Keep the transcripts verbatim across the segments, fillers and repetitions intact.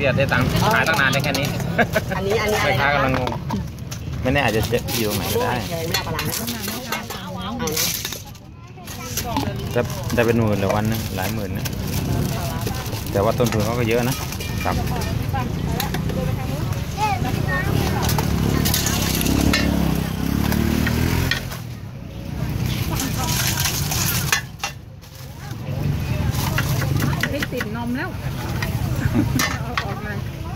อะได้ตังค์ขายตั้งนานได้แค่นี้อันนี้อันนี้อะไรนะค้ากำลังงงไม่แน่อาจจะเจ็บอยู่ไหนก็ได้ไม่เอาปลาจะได้เป็นหมื่นหรือวันนึงหลายหมื่นนะแต่ว่าต้นทุนเขาก็เยอะนะครับไม่ติดนมแล้วเอาออกเลย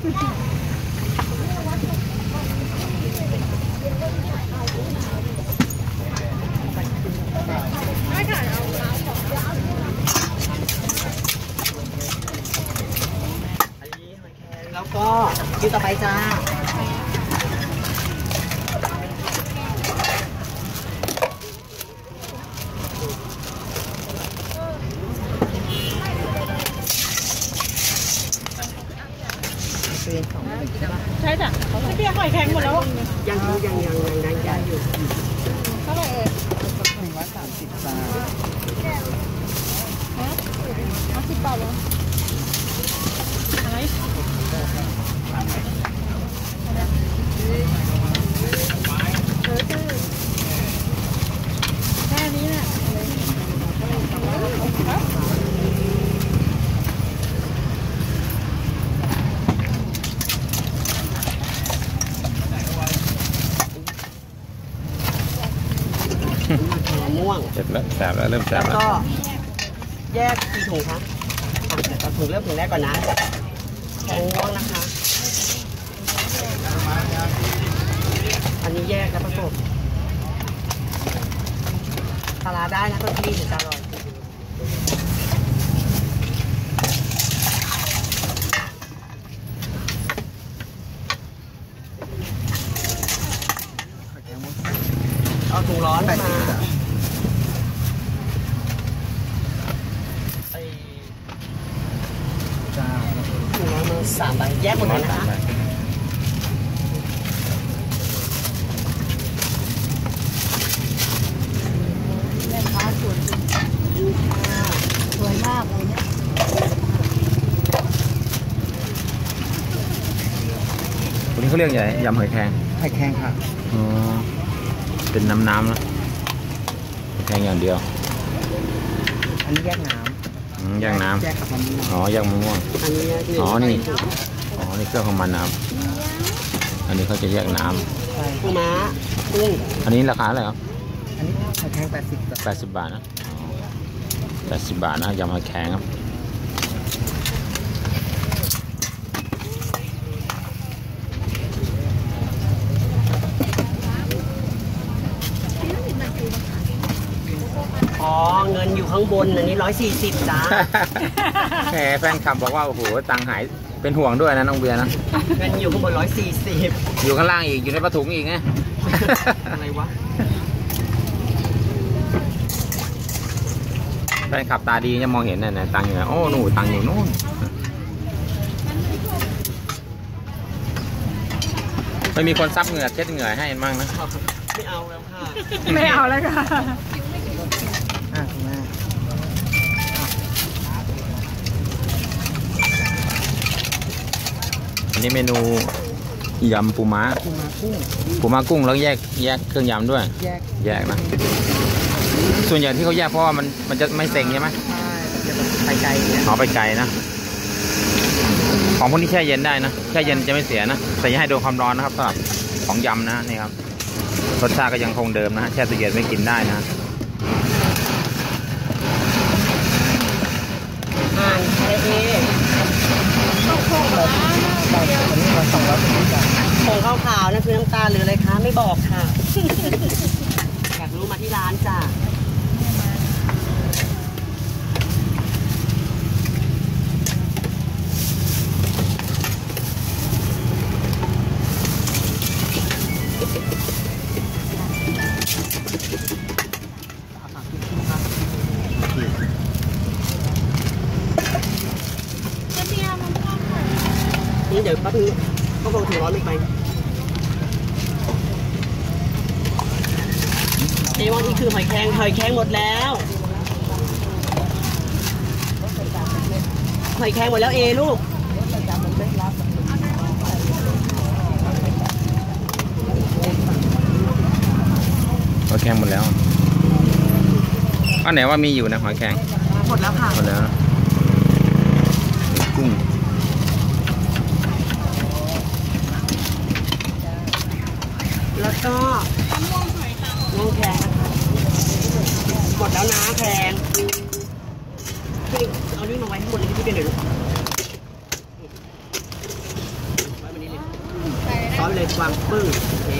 แล้วก็คิวต่อไปจ้าใช่จ้ะเปียกหอยแข็งหมดแล้วยังยังยังยังยังยังอยู่เท่าไหร่เอ่ยหนึ่งร้อยสามสิบจ้าฮะเอาสิบบาทเลยอะไรแค่นี้น่ะม่วงเจ็บแล้วแสบแล้วเริ่มแสบแล้วก็แยกกี่ถุงคะเดี๋ยวเราถุงเริ่มถุงแรกก่อนนะแข็งม่วงนะคะอันนี้แยกแล้วผสมปลาได้นะก็ที่ถึงจะอร่อยเอาถุงร้อนมาถุงร้อนมาสามใบแยกหมดเลยนะคะแม่ค้าสวยสวยมากเลยเนี่ยวันนี้เขาเรียกอะไรยำหอยแครงหอยแครงค่ะอ๋อเป็นน้ำน้ำนะแค่อย่างเดียวอันนี้แยกน้ำแยกน้ำแยกกับมะม่วงอ๋อแยกมะม่วงอ๋อนี่อ๋อนี่เครื่องของมันน้ำอันนี้เขาจะแยกน้ำปูม้ากุ้งอันนี้ราคาอะไรครับอันนี้หอยแครงแปดสิบแปดสิบบาทนะแปดสิบบาทนะยำหอยแครงครับอ๋อเงินอยู่ข้างบนอันนี้ร้อยสี่สิบจ้าแหมแฟนคลับบอกว่าโอ้โหตังหายเป็นห่วงด้วยนะน้องเบียร์นะเงินอยู่ข้างบนร้อยสี่สิบอยู่ข้างล่างอีกอยู่ในผ้าถุงอีกไงอะไรวะแฟนคลับตาดีจะมองเห็นน่ะตังอยู่โอ้หนูตังอยู่นู่นไม่มีคนซับเหงื่อเช็ดเหงื่อให้มั่งนะไม่เอาแล้วค่ะไม่เอาแล้วค่ะอันนี้เมนูยำปูม้าปูม้ากุ้งปูม้ากุ้งแล้วแยกแยกเครื่องยำด้วยแยกแยกนะส่วนใหญ่ที่เขาแยกเพราะว่ามันมันจะไม่เซ็งใช่ไหมใช่จะไปไกลอ๋อไปไกลนะของพวกนี้แช่เย็นได้นะแช่เย็นจะไม่เสียนะแต่อย่าให้โดนความร้อนนะครับสำหรับของยำนะนี่ครับรสชาติก็ยังคงเดิมนะแช่ตู้เย็นไม่กินได้นะอ่านอะไรเองผงข้าวขาวนะคือน้ำตาลหรืออะไรคะไม่บอกค่ะอยากรู้มาที่ร้านจ้ะนี่เดี๋ยวแป๊บนึงก็คงถึงร้อนไม่ไปเอว่านี่คือหอยแครงหอยแครงหมดแล้วหอยแครงหมดแล้วเอลูกแครงหมดแล้วอันไหนว่ามีอยู่นะหอยแครงหมดแล้วค่ะหมดแล้วกุ้งแล้วก็น้องแครงหมดแล้วนะแครงพี่เอานี่มาไว้ให้หมดเลยพี่เป็นเดี๋ยวซอสเลยความปึ้งโอเค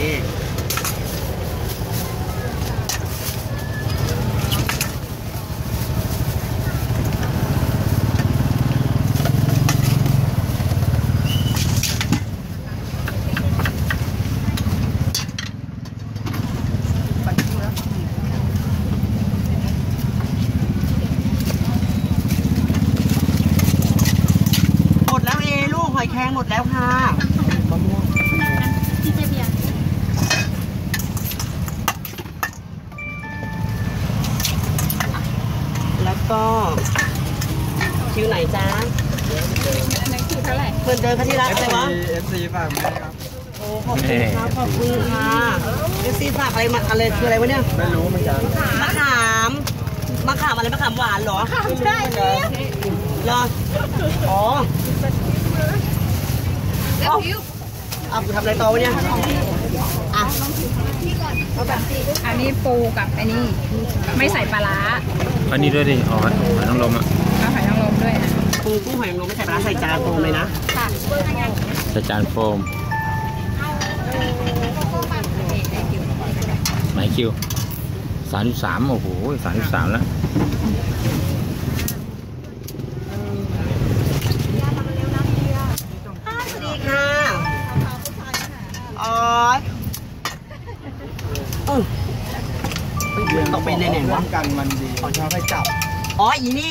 หมดแล้วเอลูกหอยแครงหมดแล้วค่ะแล้วก็คิวไหนจ้านั่นคือเท่าไหร่เพื่อนเดินกันที่ร้านอะไรวะเอฟซีฝากแม่ครับโอ้ขอบคุณครับขอบคุณค่ะเอฟซีฝากอะไรมาอะไรคืออะไรวะเนี่ยไม่รู้เหมือนกันมะขามมะขามอะไรมะขามหวานเหรอใช่เหรอเหรออ๋อแล้วผิวเอาทำอะไรต่อวะเนี่ยอ่ะอันนี้ปูกับอันนี้ไม่ใส่ปลาร้าอันนี้ด้วยดิอ๋อหอยนางรมอ่ะเอาหอยนางรมด้วยนะปูกุ้งหอยนางรมไม่ใส่ปลาร้าใส่จานโฟมเลยนะค่ะใส่จานโฟมไหนคิวสามสิบสามโอ้โหสามสิบสามแล้วสวัสดีค่ะอ๋อเออมันตกไปในไหนวะป้องกันมันดีเขาชอบให้จับอ๋ออีนี่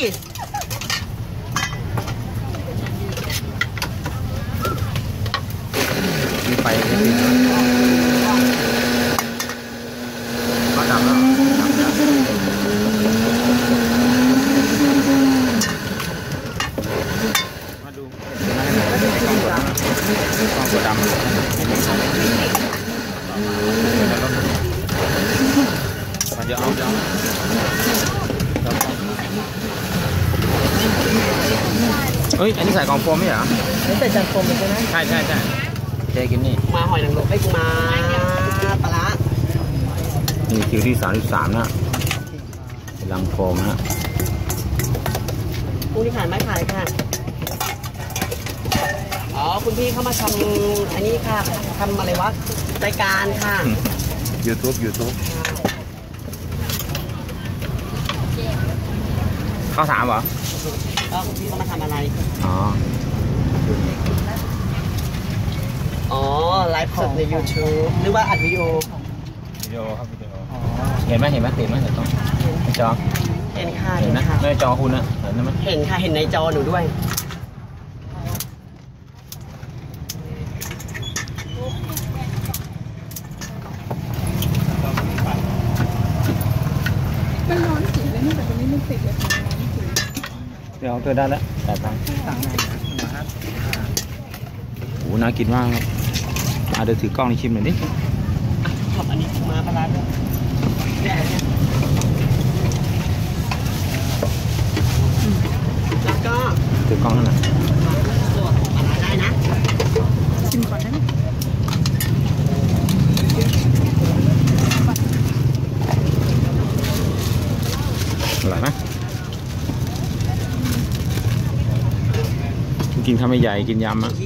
มีไฟไม่ติดก็ดับแล้วดับแล้วมาดูกล้องตัวดำมันจะเอาจะเอาเฮ้ย อันนี้ใส่กล่องโฟมไม่เหรอไม่ใส่จานโฟมเลยใช่ไหมใช่ใช่ใช่เจกินนี่มาหอยนางรมให้กูมาปลาร้านี่คิวที่สามสิบสามนะลังโฟมนะกุ้งที่ขายไม่ขายค่ะ อ๋อ คุณพี่เข้ามาทำอันนี้ค่ะทำอะไรวะ รายการค่ะยูทูบยูทูบเข้าถามเหรอก็คุณพี่เข้ามาทำอะไรอ๋ออ๋อ ไลฟ์สดใน YouTube หรือว่าอัดวิดีโอวิดีโอครับวิดีโอเห็นไหมเห็นไหมติดไหมเห็นต้องจอเห็นค่ะเห็เห็นนนะค่ะไม่จอคุณนะเห็นไหมเห็นค่ะ เห็นในจอหนูด้วยมันร้อนสีเลยนี่แต่ตรงนี้มันติดเลยค่ะร้อนสีเดี๋ยวเธอได้แล้วแต่ตังค์สั่งไหนนะฮะโอ้น่ากินมากครับอ่ะเดี๋ยวถือกล้องนี่ชิมหน่อยดิขอบอันนี้มาปลาร้าด้วยแล้วก็ถือกล้องนั่นแหละตัวปลาร้าได้นะชิมก่อนนะอร่อยไหมกินข้าวไม่ใหญ่กินยำอ่ะ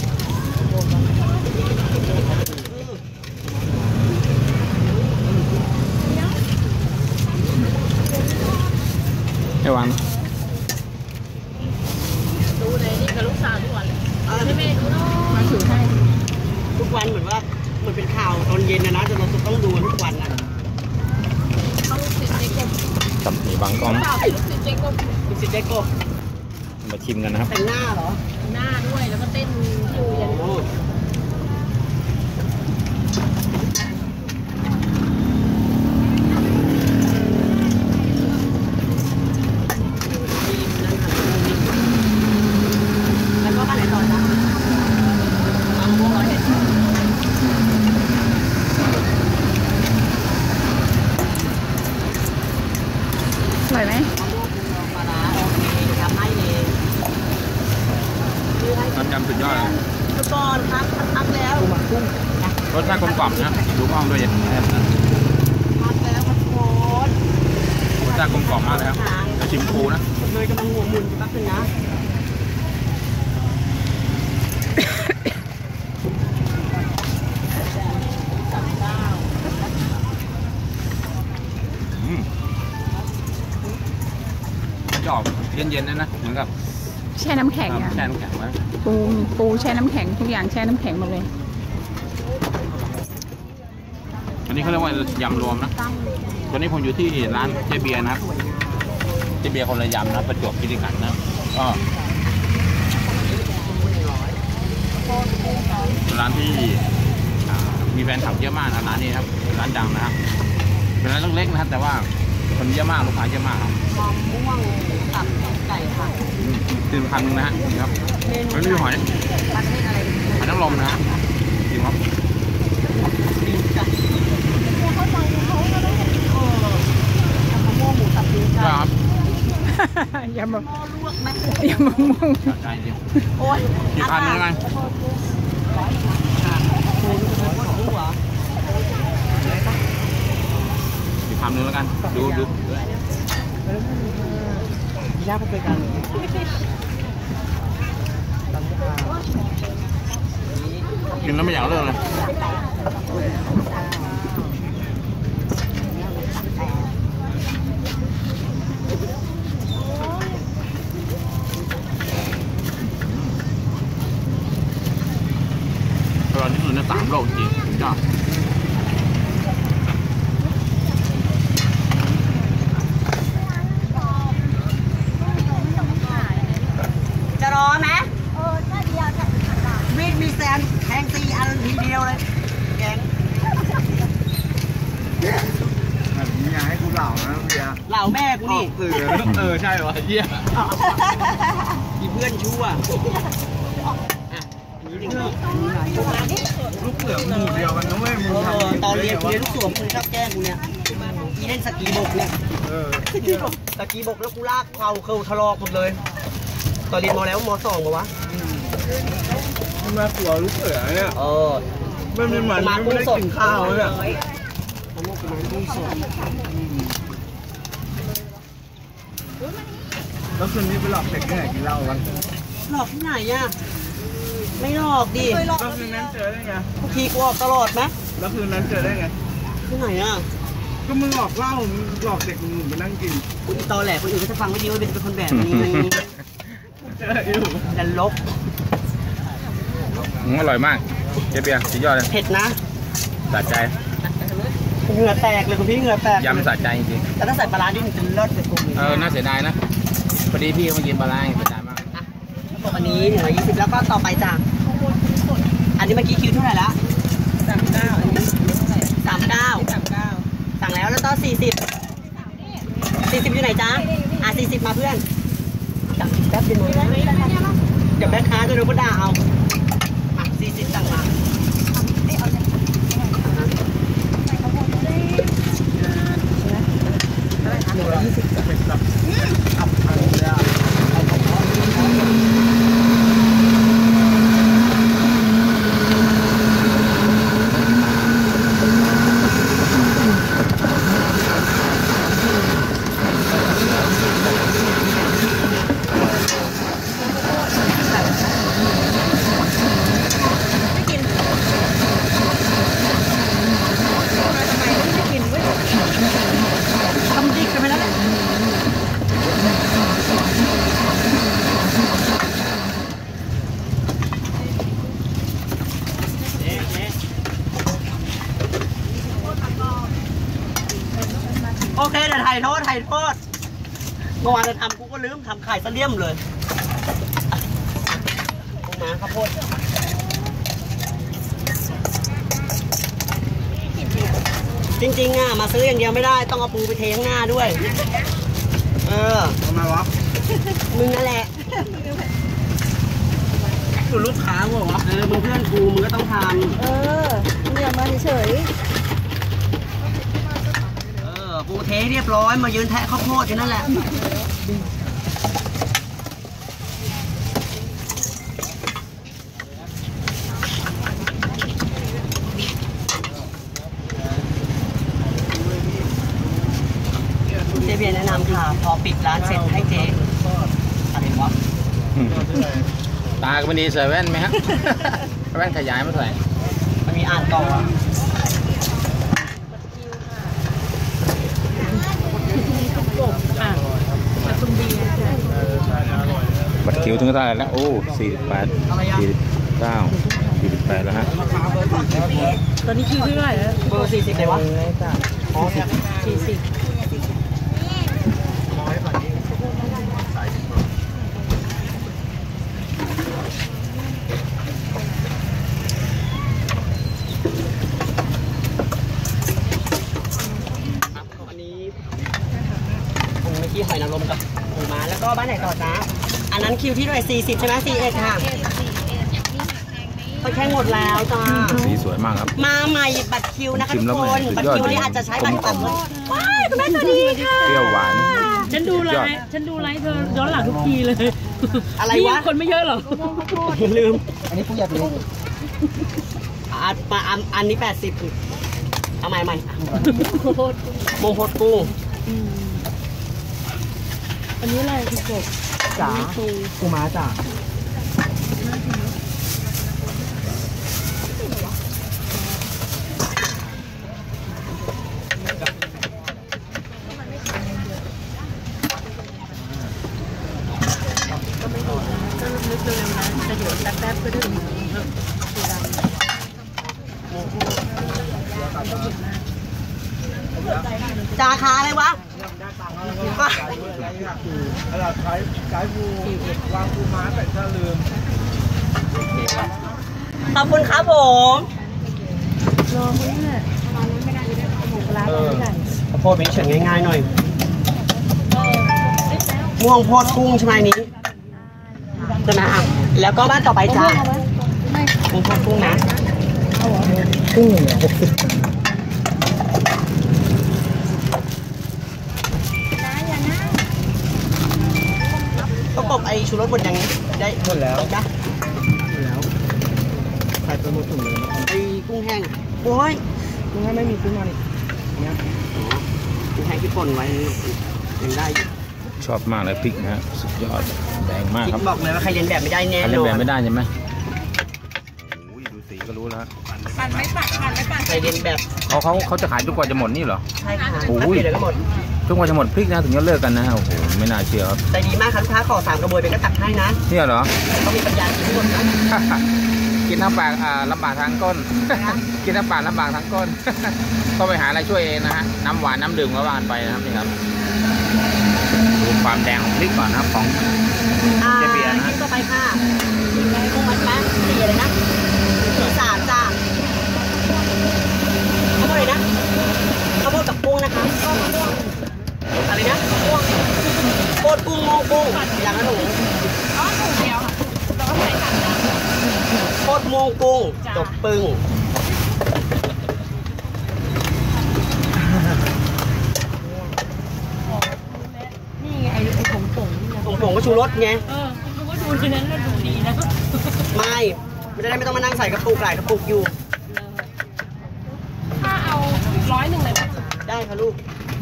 ให้วางดูเลยนี่กับลูกสาวทุกวันเลยเออให้แม่ดูมาถือให้ทุกวันเหมือนว่าเหมือนเป็นข่าวตอนเย็นนะนะแต่เราจะต้องดูทุกวันนะเขาลูกศิษย์เจ๊กบกับมีบางกล้องสาวเป็นลูกศิษย์เจ๊กบคุณสิเจ๊กบมาชิมกันนะครับแต่งหน้าเหรอหน้าด้วยแล้วก็เต้นอยู่ยันโอ้แล้วก็บ้านไหนต่อนะมะม่วงร้อยเอ็ดรสชาติกลมกล่อมนะดูกล้องด้วยอย่างนี้มาแล้วมาโคตรรสชาติกลมกล่อมมากเลยครับจะชิมปูนะเลยกำลังหัวหมุนแป๊บนึงนะอืมมันจะออกเย็นๆนะนะเหมือนกับแช่น้ำแข็งอ่ะแช่น้ำแข็งไว้ปูปูแช่น้ำแข็งทุกอย่างแช่น้ำแข็งหมดเลยอันนี้เขาเรียกว่ายำรวมนะตอนนี้ผมอยู่ที่ร้านเจเบียร์นะครับเจเบียร์คนละยำนะประจวบคีรีขันธ์นะก็ร้านที่มีแฟนคลับเยอะมากนะร้านนี้ครับร้านดังนะครับเป็นร้านเล็กๆนะครับแต่ว่าคนเยอะมากลูกค้าเยอะมากครับความม่วงตับไก่ค่ะตื่นพันนึงนะฮะนี่ครับเมนูไม่มีหอยประเภทอะไรหอยนางรมนะฮะจริงครับดีจังเออมะม่วงหมูสับดีจัก็งครับอย่ามาหม้อลวกไหมอย่ามาม่วงใช่จริงโอ้ยกี่พันนึงไง กี่พันนึงแล้วกันดูดูยากไปกันกินแล้วไม่อยากเลิกเลยอร่อยที่สุดในสามโลกจริงจ้าจะรอไหมเออถ้าเดียวมีดมีแซนแทงตีอันทีเดียวเลยแกงนี่อยากให้กูเหล่านะเบียร์เหล่าแม่กูนี่สื่อเออใช่วะเยี่ยอีเพื่อนชั่วนี่หนึ่งลูกเสือหมู่เดียวกันนะเว้ยมึงทำตอนเรียนกูเรียนลูกสวมกูชอบแกล้งกูเนี่ยอีเล่นสกีบกเนี่ยเออสกีบกแล้วกูลากเข่าเข่าทะลอกหมดเลย ตอนเรียนมอแล้วมอสองมาวะมันมาขัวลูกเสือเนี่ยเออไม่เป็นเหมือนไม่ได้กินข้าวเนี่ยมะม่วงกูมากุ้งสดแล้วคืนนี้ไปหลอกเด็กที่ไหนกินเหล้ากันหลอกที่ไหนอ่ะไม่หลอกดิแล้วคืนนั้นเจอได้ไงบางทีกูออกตลอดไหมแล้วคืนนั้นเจอได้ไงที่ไหนอ่ะก็มึงหลอกเหล้ามึงหลอกเด็กมึงไปนั่งกินกูอีตอแหลคนอื่นก็จะฟังไม่ดีว่าเป็นคนแบบนี้เจออยู่ดันลบอืมอร่อยมากเจ๊เบียร์สุดยอดเลยเผ็ดนะสะใจเหงื่อแตกเลยคุณพี่เหงื่อแตกยำสะใจจริงแต่ถ้าใส่ปลาร้าดิมันจะเลิศไปตรงนี้ๆเออน่าเสียดายนะพอดีพี่เขามากินปลาร้าเสียดายมากตกอันนี้หนึ่งร้อยยี่สิบแล้วก็ต่อไปจ้ะอันนี้เมื่อกี้คิวเท่าไหร่ละสามเก้าสามเก้าสามเก้าสั่งแล้วแล้วก็สี่สิบสี่สิบอยู่ไหนจ๊ะอ่ะสี่สิบมาเพื่อนจับแป๊บเดียวนะเดี๋ยวแม่ค้าจะโดนก็ด่าเอาอ่ะสี่สิบสั่งมาหนึ่งร้อยยี่สิบอับพันเลยอ่ะทำดิกกันไปแล้วเนี่ยโอเคเดี๋ยวถ่ายโทษถ่ายโทษเมื่อวานเราทำกูก็ลืมทำไข่ซะเลี่ยมเลยปูม้าข้าวโพดจริงๆอ่ะมาซื้ออย่างเดียวไม่ได้ต้องเอาปูไปเทข้างหน้าด้วย เออทำไมวะมึงนั่นแหละคือลูกค้าเหรอวะเออมึงเพื่อนกูมึงก็ต้องทเออเนี่ยมาเฉยำเออปูเทเรียบร้อยมายืนแทะข้าวโพดอยู่นั่นแหละเบียร์แนะนำค่ะ พอปิดร้านเสร็จให้เจ๊อะไรวะตาก็ไม่ดีใส่แว่นไหมครับ แว่นขยายมาใส่มันมีอ่านกล่องอ่ะอ่ะมาตุ้มเบียร์จ้ะบัตรคิวถึงเท่าไหร่แล้วโอ้สี่สิบแปดสี่สิบเก้าสี่สิบแปดแล้วฮะตอนนี้คิวเท่าไหร่แล้วเบอร์สี่สิบเลยวะอ๋อสี่สิบอันนี้ผมเมื่อกี้หอยนางรมกับปูม้าแล้วก็บ้านไหนต่อจ้าอันนั้นคิวที่เท่าไหร่สี่สิบใช่ไหมสี่เอ็ดค่ะเขาแค่หมดแล้วจ้าสีสวยมากครับมาใหม่บัตรคิวนะคะชิทุมกแล้วคแหม่นสุดบัตยรอดคิวเลยนี่อาจจะใช้บัตรกลต่มำว้ายคุณแม่ตัวดีค่ะเปรี้ยวหวานฉันดูไลสุดยอดฟ์ฉันดูไลฟ์เธอย้อนหลังทุกทีเลยอะไรนี่วะคนไม่เยอะหรอลืมอันนี้ผู้ใหญ่เลยอันมาอันอันนี้แปดสิบเอาใหม่ใหม่มงพดกุ้งอันนี้อะไรคุณกบจ๋าปูม้าจ๋าจ้าขาอะไรวะตลาดขายขายปูวางปูม้าแต่ถ้าลืมขอบคุณครับผมรอคนนี้แหละตอนนี้ไม่ได้จะได้หมูปลาไม่ได้ข้าวโพดเป็นเฉินง่ายๆหน่อยม่วงโพดกุ้งใช่ไหมนี้ใช่ไหมอ่ะแล้วก็บ้านต่อไปจ้าม่วงโพดกุ้งนะกุ้งหกสิบประกบไอชูรสบดยังได้หมดแล้วจ้ะหมดแล้วใส่ตัวหมดถุงเลยไอกุ้งแห้งอ่ะโอ้ยกุ้งแห้งไม่มีกุ้งอะไรเนี่ยกุ้งแห้งที่ป่นไว้ยังได้อยู่ชอบมากเลยพริกนะฮะสุดยอดแดงมากครับบอกเลยว่าใครเรียนแบบไม่ได้แน่อันนนี้อแบบนไม่ได้ใช่ไหมโอ้ยดูสีก็รู้แล้วปั่นไม่ปั่นปั่นไม่ปั่นใครเรียนแบบเขาเขาเขาจะขายจนกว่าจะหมดนี่เหรอใช่ค่ะโอ้ยถ้าเปลี่ยนเดี๋ยวก็หมดจนกว่าจะหมดพริกนะถึงจะเลิกกันนะโอ้โหไม่น่าเชื่อครับใจดีมากค่ะลูกค้าขอสามกระบวยเป็นก็ตักให้นะเนี่ยเหรอเขามีปัญญากินหมดนะกินน้ำปลาอ่าลำบากทางก้น กินน้ำปลาลำบากทางก้น ต้องไปหาอะไรช่วยเองนะฮะน้ำหวานน้ำดื่มก็หวานไปนะครับนี่ครับดูความแดงของพริกก่อนนะครับของอ่าเจเบียร์นะชิ้นต่อไปค่ะกุ้งมัดแป๊ะสีอะไรนะสีสามจ้าข้าวโพดเลยนะข้าวโพดกับกุ้งนะคะอะไรนะโคตรกุ้งโมกุ้งอย่างละถุงอ๋อถูกแล้วเราก็ใส่ตัดแล้วโคตรโมกุ้งจบปึ้งนี่ไงไอ้ไอ้ผงผงนี่ไงผงผงก็ชูรสไงเออคุณก็ดูในนั้นแล้วดูดีนะไม่ไม่ได้ไม่ต้องมานั่งใส่กระปุกหลายกระปุกอยู่ถ้าเอาร้อยหนึ่งเลยนะได้ค่ะลูก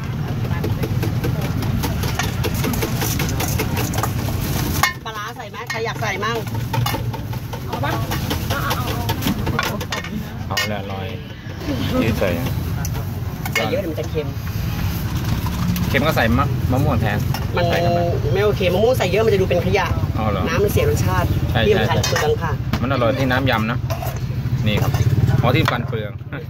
ปลาร้าใส่ไหมใครอยากใส่มั่งเอาปะเอาแล้วลอยยืดใส่ใส่เยอะเดี๋ยวมันจะเค็มเค็มก็ใส่มะมะม่วงแทนมันใส่กันไปไม่โอเคมะม่วงใส่เยอะมันจะดูเป็นขยะอ๋อเหรอน้ำมันเสียรสชาติใช่ที่ใช่มันคันใช่เปลืองค่ะมันอร่อยที่น้ำยำนะ นี่ครับอ๋อที่ฟันเปลือง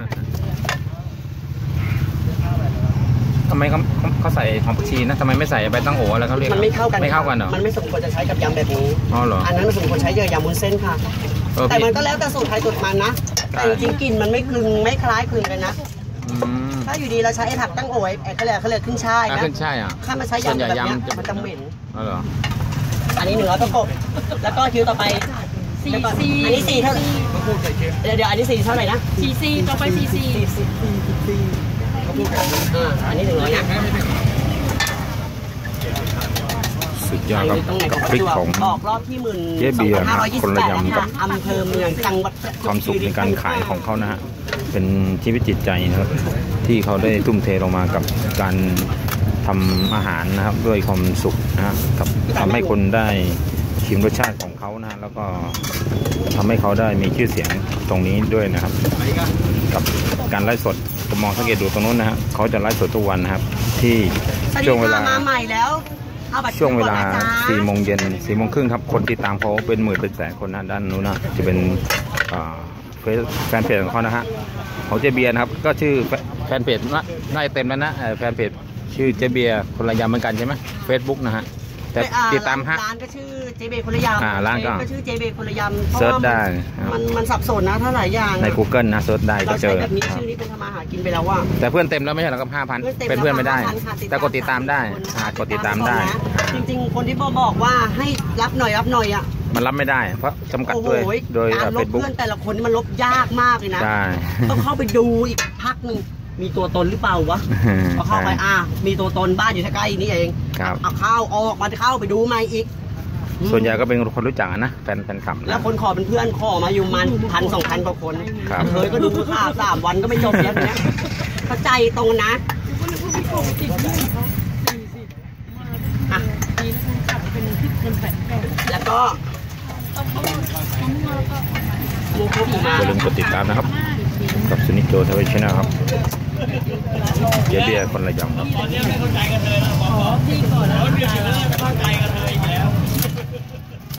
ทำไมเขาเขาเขาใส่หอมผักชีนะทำไมไม่ใส่ใบตั้งโอแล้วเขาเรียกมันไม่เข้ากันไม่เข้ากันเหรอมันไม่สมควรจะใช้กับยำแบบนี้อ๋อเหรออันนั้นมันสมควรใช้เยอะยำมุ้นเส้นค่ะเออแต่พี่มันก็แล้วแต่สูตรใครสูตรมันนะใช่แต่จริงๆกลิ่นมันไม่คลึงไม่คล้ายคลึงกันนะอืมถ้าอยู่ดีเราใช้ไอ้ผักตั้งโอยไอ้เขาเรียกเขาเรียกขึ้นช่ายอ่ะนะขึ้นใช่อ่ะถ้ามาใช้ส่วนยำใหญ่แบบเนี้ยยำจะมันจะเหม็นอ๋อเหรออันนี้หนึ่งร้อยประกบแล้วก็คิวต่อไปซีแล้วก็ซีอันนี้สี่เท่าไหร่เดี๋ยวเดี๋ยวอันนี้สี่เท่าไหร่นะซีซีต่อไปซีซีสี่สิบสี่สิบสี่อ่าอันนี้หนึ่งร้อยนะสุดยอดครับกับพริกของออกรอบที่หมื่นเจ๊เบียร์นะสองพันห้าร้อยยี่คสินบละแปดยำกับอำเภอเมืองจังหวัดความสุขในการขายของเขานะฮะ เป็นชีวิตจิตใจนะครับ ที่เขาได้ทุ่มเทลงมากับการทำอาหารนะครับด้วยความสุขนะครับทำให้คนได้ชิมรสชาติของเขานะแล้วก็ทำให้เขาได้มีชื่อเสียงตรงนี้ด้วยนะครับกับการไลฟ์สดผมมองสังเกตดูตรงนู้นนะฮะเขาจะไลฟ์สดทุกวันนะครับที่ช่วงเวลามาใหม่แล้วช่วงเวลาสี่โมงเย็นสี่โมงครึ่งครับคนติดตามเขาเป็นหมื่นเป็นแสนคนนะด้านนู้นนะจะเป็นแฟนเพจของเขานะฮะของเจเบียร์นะครับก็ชื่อแฟนเพจน่าจะเต็มแล้วนะแฟนเพจชื่อเจเบียร์คนละยำเหมือนกันใช่ไหมเฟซบุ๊กนะฮะแต่ติดตามฮะร้านก็ชื่อเจเบียร์คนละยำอ่าร้านก็ชื่อเจเบียร์คนละยำเซิร์ชได้มันมันสับสนนะถ้าหลายอย่างใน Google นะเซิร์ชได้ก็เจอแบบนี้ชื่อนี้เป็นทำมาหากินไปแล้วว่าแต่เพื่อนเต็มแล้วไม่ใช่หรอครับห้าพันเป็นเพื่อนไม่ได้แต่กดติดตามได้กดติดตามได้จริงๆคนที่บอกว่าให้รับหน่อยรับหน่อยอ่ะมันรับไม่ได้เพราะจำกัดด้วยโดยการลบเพื่อนแต่ละคนมันลบยากมากเลยนะต้องเข้าไปดูอีกพักหนึ่งมีตัวตนหรือเปล่าวะพอเข้าไปอ่ะมีตัวตนบ้านอยู่ใกล้ๆนี่เองเอาเข้าออกมาเข้าไปดูมาอีกส่วนใหญ่ก็เป็นคนรู้จักนะแฟนแฟนคลับแล้วคนขอเป็นเพื่อนขอมาอยู่มันพันสองพันกว่าคนเคยก็ดูข่าวสามวันก็ไม่จบแล้วเนี้ยเข้าใจตรงนะแล้วก็อย่าลืมกดติดตามนะครับกับสนิทโจทวีชนะครับเจเบียร์คนละยำครับ